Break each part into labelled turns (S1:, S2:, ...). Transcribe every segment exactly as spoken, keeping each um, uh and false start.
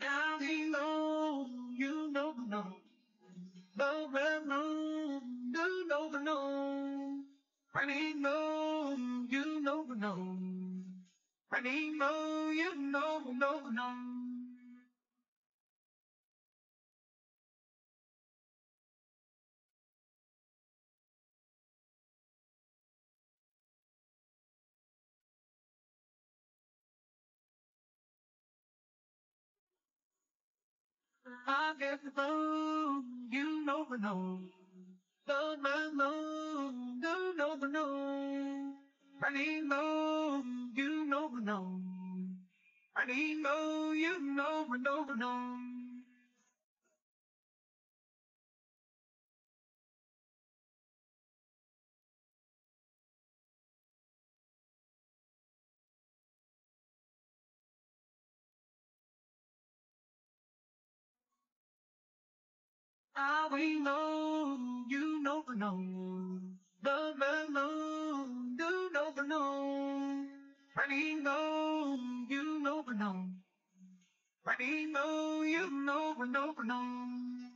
S1: Down below, you never know. Above moon, you never know. Running low, you never know. Running low, you never, never know. I get the moon, you never know. Love my moon, you never know. Running low, you never know. Running low, you never, never know. I will know, you never know. Love my moon, you never know. Running low, you never know. Running low, you never, never know.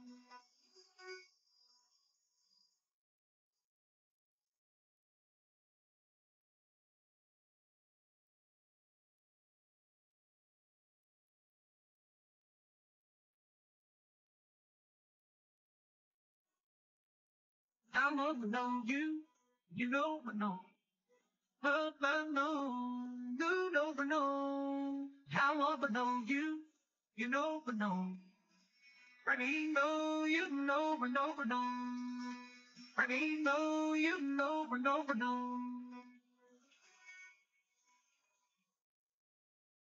S1: I never know you, you never know. Love my moon, you never know. I never know you, you never know. Running low, you never, never know. Running low, you never, never know.